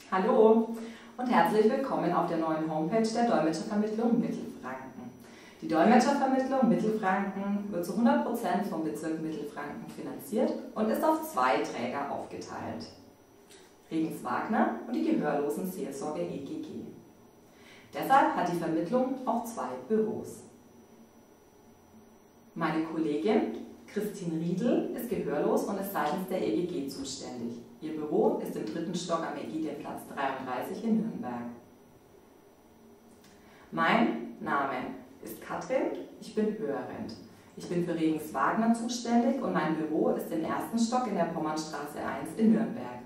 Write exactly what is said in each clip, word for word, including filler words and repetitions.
Hallo und herzlich willkommen auf der neuen Homepage der Dolmetschervermittlung Mittelfranken. Die Dolmetschervermittlung Mittelfranken wird zu hundert Prozent vom Bezirk Mittelfranken finanziert und ist auf zwei Träger aufgeteilt: Regenswagner und die Gehörlosenseelsorge E G G. Deshalb hat die Vermittlung auch zwei Büros. Meine Kollegin Christine Riedl ist gehörlos und ist seitens der E G G zuständig. Ihr Büro ist im dritten Stock am Ägidienplatz dreiunddreißig in Nürnberg. Mein Name ist Katrin, ich bin hörend. Ich bin für Regenswagner zuständig und mein Büro ist im ersten Stock in der Pommernstraße eins in Nürnberg.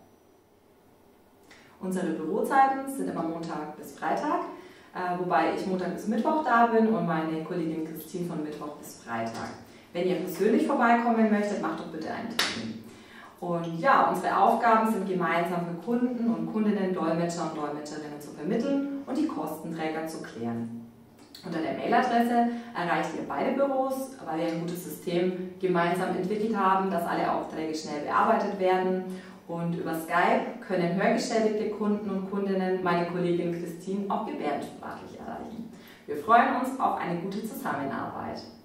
Unsere Bürozeiten sind immer Montag bis Freitag, äh, wobei ich Montag bis Mittwoch da bin und meine Kollegin Christine von Mittwoch bis Freitag. Wenn ihr persönlich vorbeikommen möchtet, macht doch bitte einen Termin. Und ja, unsere Aufgaben sind gemeinsam für Kunden und Kundinnen, Dolmetscher und Dolmetscherinnen zu vermitteln und die Kostenträger zu klären. Unter der Mailadresse erreicht ihr beide Büros, weil wir ein gutes System gemeinsam entwickelt haben, dass alle Aufträge schnell bearbeitet werden. Und über Skype können hörgeschädigte Kunden und Kundinnen meine Kollegin Christine auch gebärdensprachlich erreichen. Wir freuen uns auf eine gute Zusammenarbeit.